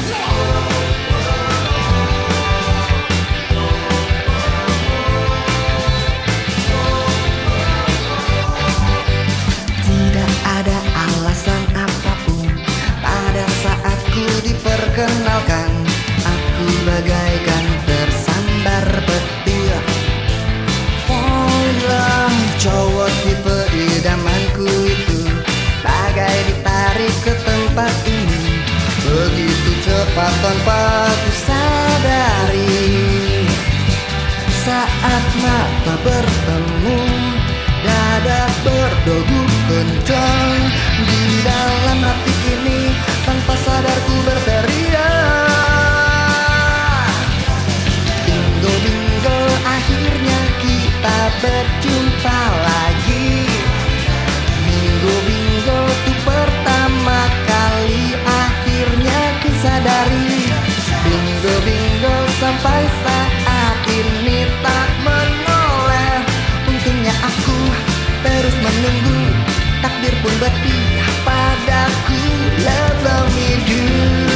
Tidak ada alasan apapun pada saat ku diperkenalkan. Aku bagaikan tersambar petir. Fall in love, cowok tipe idamanku itu bagai ditarik ke tempat ini. Begitu cepat tanpa ku sadari. Saat mata bertemu, dada berdegup kencang. Di dalam hati ini tanpa sadar ku berteriak. Bingo bingo, akhirnya kita berjumpa lagi. Bingo bingo, tuh pertama kali akhirnya ku sadari. Bingo bingo, sampai saat ini tak menoleh. Untungnya aku terus menunggu, takdir pun berpihak padaku. Love me do.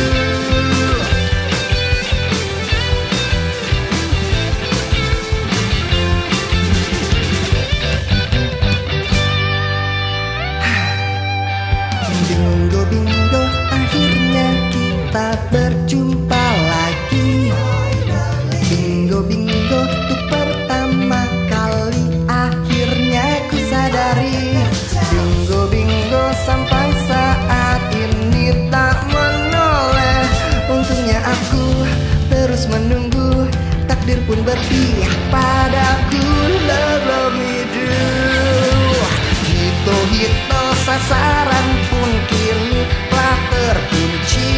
Bingo bingo, akhirnya kita berjumpa lagi. Bingo bingo, tuh pertama kali akhirnya ku sadari. Bingo bingo, sampai saat ini tak menoleh. Untungnya aku terus menunggu, takdir pun berpihak padaku. Love me do. Hito sasaran pun kini telah terkunci.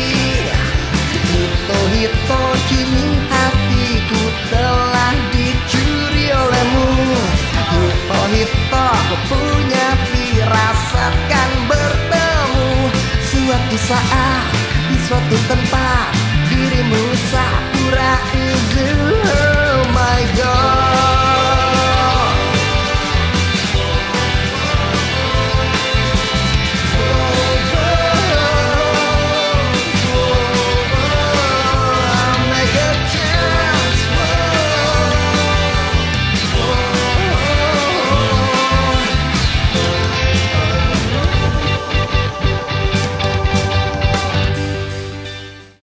Hito kini hatiku telah dicuri olehmu. Hito aku punya firasat kan bertemu suatu saat di suatu tempat. Dirimu satu